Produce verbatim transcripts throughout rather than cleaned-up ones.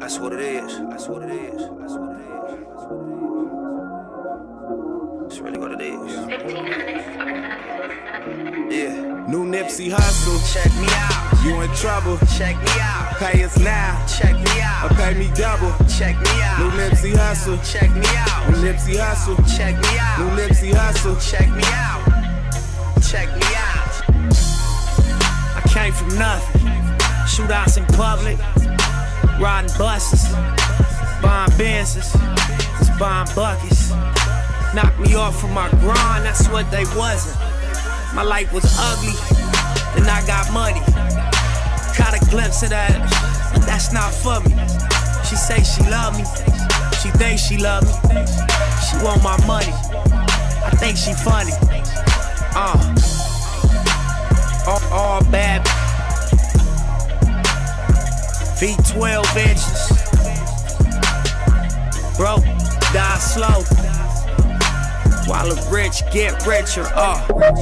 That's what it is. That's what it is. That's what it is. That's what it is. It's really what it is. Yeah. New Nipsey Hussle. Check me out. You in trouble. Check me out. Pay us now. Check me out. Or pay me double. Check me out. New Nipsey Hussle. Check me out. New Nipsey Hussle. Check me out. New Nipsey Hussle. Check me out. Check me out. I came from nothing. Shootouts in public, riding buses, buying Benzes, just buying buckets. Knocked me off from my grind, that's what they wasn't. My life was ugly, then I got money. Caught a glimpse of that, but that's not for me. She say she love me, she think she love me. She want my money, I think she funny. Uh, all, all bad. V twelve inches. Broke, die slow. While the rich get richer, uh.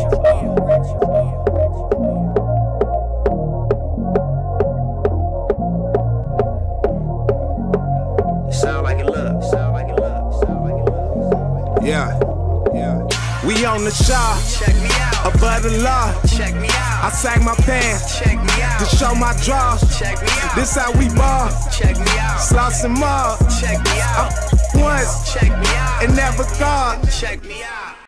Sound like it look. Sound like it look. Sound like it look. Yeah, yeah. We on the shaw. Check me out. Above the law. Check me out. I sang my pants Check me out. to show my draws. Check me out. This how we ball. Check me out. Sloss and mob. Check me out. Once Check me out. and never thought. Check me out.